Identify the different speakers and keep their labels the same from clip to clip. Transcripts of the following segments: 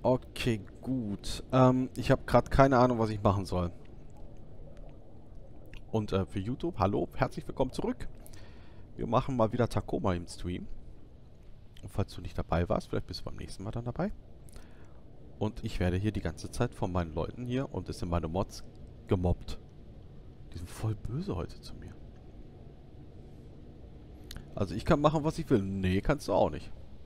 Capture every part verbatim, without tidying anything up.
Speaker 1: Okay, gut. Ähm, ich habe gerade keine Ahnung, was ich machen soll. Und äh, für YouTube, hallo, herzlich willkommen zurück. Wir machen mal wieder Tacoma im Stream. Und falls du nicht dabei warst, vielleicht bist du beim nächsten Mal dann dabei. Und ich werde hier die ganze Zeit von meinen Leuten hier, und es sind meine Mods, gemobbt. Die sind voll böse heute zu mir. Also ich kann machen, was ich will. Nee, kannst du auch nicht.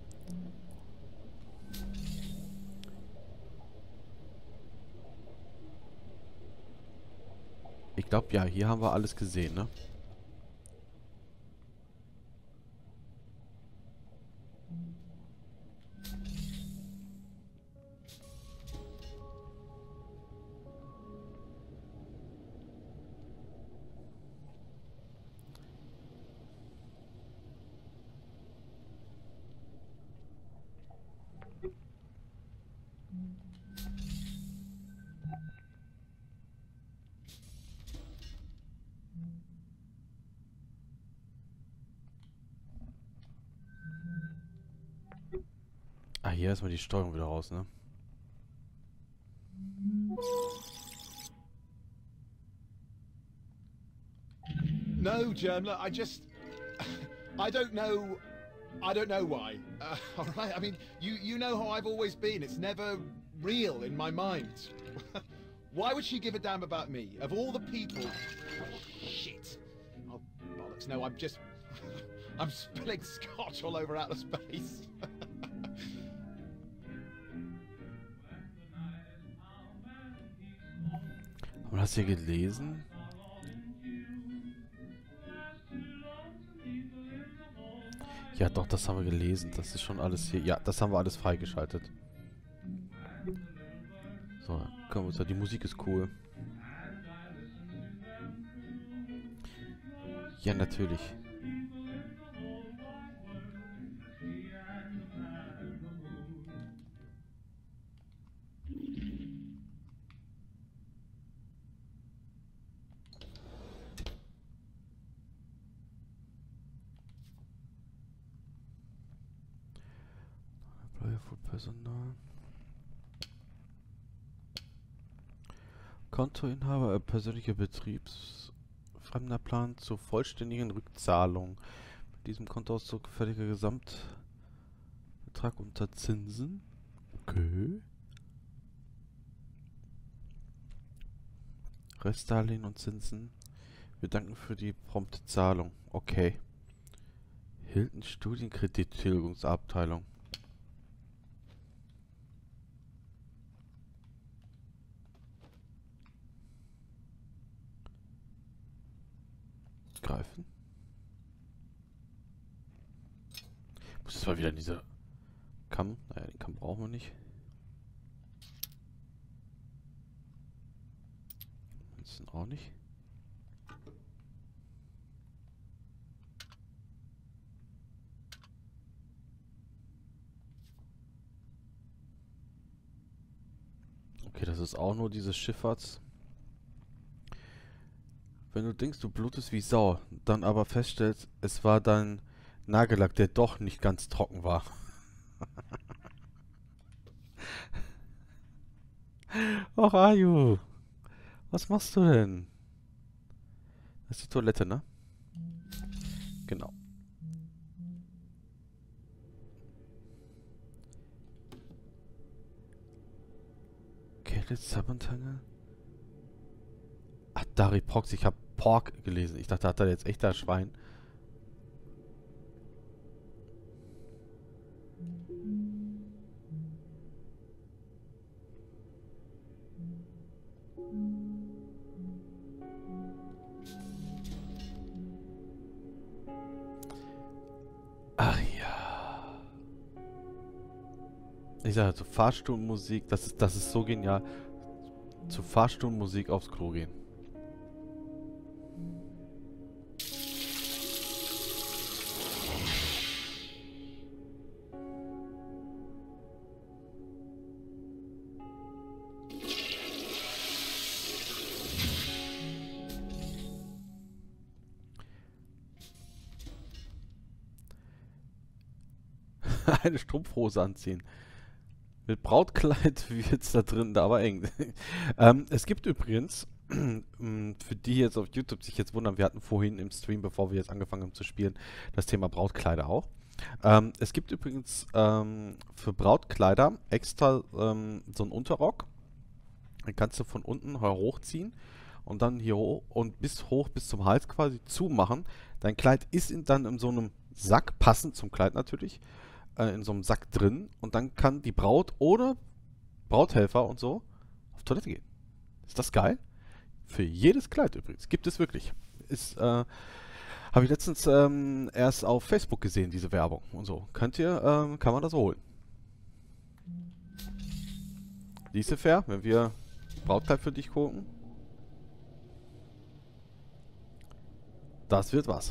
Speaker 1: Ich glaube, ja, hier haben wir alles gesehen, ne? Ah, hier ist mal die Steuerung wieder raus, ne?
Speaker 2: No, Germler, I just... I don't know... I don't know why. Uh, all right, I mean, you, you know how I've always been. It's never real in my mind. Why would she give a damn about me? Of all the people... Shit. Oh, bollocks. No, I'm just... I'm spilling scotch all over outer space.
Speaker 1: Haben wir das hier gelesen? Ja, doch, das haben wir gelesen. Das ist schon alles hier. Ja, das haben wir alles freigeschaltet. So, können wir uns. Die Musik ist cool. Ja, natürlich. Personal. Kontoinhaber, äh, persönlicher Betriebsfremder Plan zur vollständigen Rückzahlung. Mit diesem Kontoauszug fälliger Gesamtbetrag unter Zinsen. Okay. Restdarlehen und Zinsen. Wir danken für die prompte Zahlung. Okay. Hilton Studienkredittilgungsabteilung. Greifen. Muss es mal wieder in diese Kamm. Naja, den Kamm brauchen wir nicht. Ansonsten auch nicht. Okay, das ist auch nur dieses Schifffahrts. Wenn du denkst, du blutest wie Sau, dann aber feststellst, es war dein Nagellack, der doch nicht ganz trocken war. Och, Ayu. Was machst du denn? Das ist die Toilette, ne? Genau. Kälte Sabantange? Ach, Dari Prox, ich habe Pork gelesen. Ich dachte, hat er jetzt echter Schwein. Ach ja. Ich sage zu Fahrstuhlmusik, das ist, das ist so genial. Zu Fahrstuhlmusik aufs Klo gehen. Eine Strumpfhose anziehen. Mit Brautkleid wird's da drin, da aber eng. ähm, es gibt übrigens, für die jetzt auf YouTube sich jetzt wundern, wir hatten vorhin im Stream, bevor wir jetzt angefangen haben zu spielen, das Thema Brautkleider auch. Ähm, es gibt übrigens ähm, für Brautkleider extra ähm, so einen Unterrock. Den kannst du von unten hochziehen und dann hier hoch und bis hoch bis zum Hals quasi zumachen. Dein Kleid ist in, dann in so einem Sack, passend zum Kleid natürlich, äh, in so einem Sack drin und dann kann die Braut oder Brauthelfer und so auf Toilette gehen. Ist das geil? Für jedes Kleid übrigens. Gibt es wirklich. Ist, äh, habe ich letztens ähm, erst auf Facebook gesehen, diese Werbung und so. Könnt ihr, ähm, kann man das holen. Siehste fair, wenn wir Brautkleid für dich gucken. Das wird was.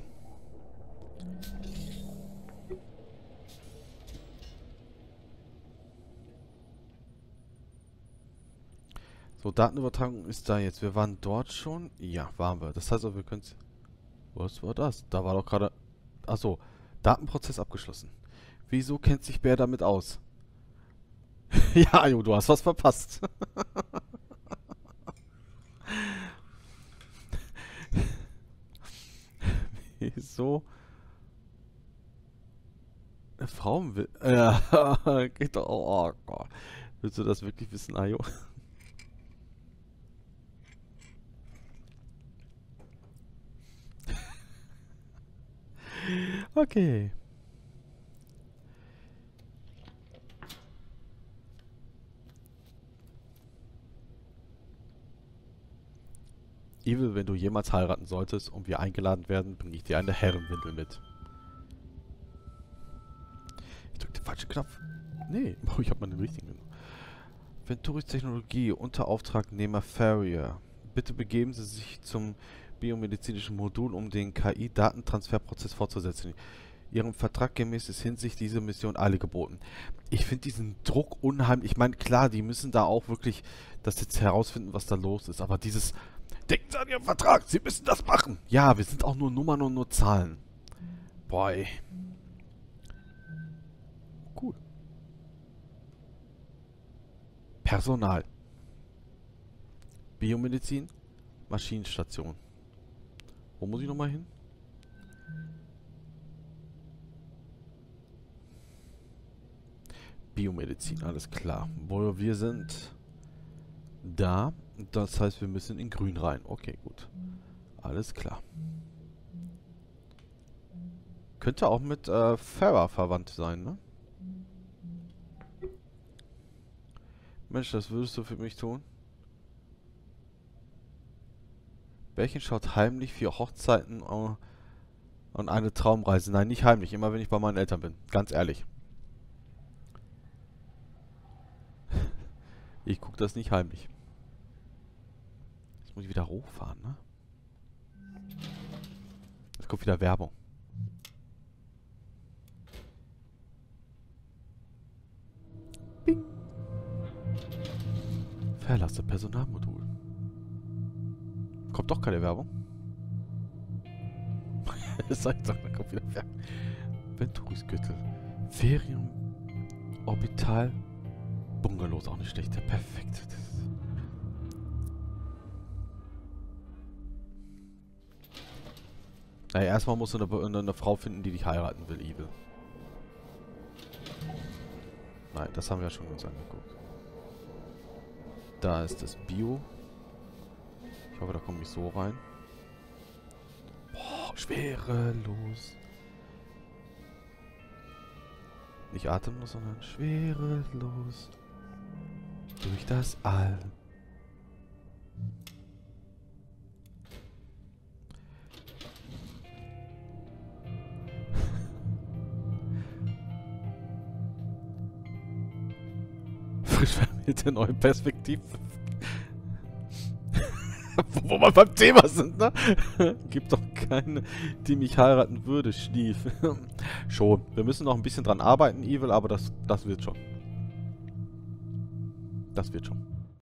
Speaker 1: So, Datenübertragung ist da jetzt. Wir waren dort schon. Ja, waren wir. Das heißt auch, wir können es... Was war das? Da war doch gerade... Achso, Datenprozess abgeschlossen. Wieso kennt sich Bär damit aus? Ja, Jo, du hast was verpasst. Wieso? Frauen will... Ja, geht doch... Oh Gott. Willst du das wirklich wissen, Ajo? Okay. Evil, wenn du jemals heiraten solltest und wir eingeladen werden, bringe ich dir eine Herrenwindel mit. Ich drücke den falschen Knopf. Nee, oh, ich habe mal den richtigen genommen. Venturis Technologie, Unterauftragnehmer Farrier. Bitte begeben Sie sich zum biomedizinischen Modul, um den K I-Datentransferprozess fortzusetzen. Ihrem Vertrag gemäß ist hinsichtlich dieser Mission alle geboten. Ich finde diesen Druck unheimlich. Ich meine, klar, die müssen da auch wirklich das jetzt herausfinden, was da los ist. Aber dieses, denken Sie an Ihren Vertrag, Sie müssen das machen. Ja, wir sind auch nur Nummern und nur Zahlen. Boy. Cool. Personal. Biomedizin. Maschinenstation. Wo muss ich nochmal hin? Biomedizin, alles klar. Wo wir sind da. Das heißt, wir müssen in grün rein. Okay, gut. Alles klar. Könnte auch mit äh, Farah verwandt sein, ne? Mensch, das würdest du für mich tun? Bärchen schaut heimlich für Hochzeiten uh, und eine Traumreise. Nein, nicht heimlich. Immer wenn ich bei meinen Eltern bin. Ganz ehrlich. Ich gucke das nicht heimlich. Jetzt muss ich wieder hochfahren, ne? Jetzt kommt wieder Werbung. Bing. Verlasse Personalmodul. Kommt doch keine Werbung. Sag doch, da kommt wieder Werbung. Venturis Gürtel. Ferien. Orbital. Bungalows auch nicht schlecht. Perfekt. Naja, erstmal musst du eine, eine Frau finden, die dich heiraten will, Evil. Nein, das haben wir ja schon uns angeguckt. Da ist das Bio. Ich hoffe, da komme ich so rein. Boah, schwerelos. Nicht atemlos, sondern schwerelos. Durch das All. Frisch mit der neuen Perspektive. Wo wir beim Thema sind, ne? Gibt doch keine, die mich heiraten würde, Schlief. Schon. Wir müssen noch ein bisschen dran arbeiten, Evil, aber das, das wird schon. Das wird schon.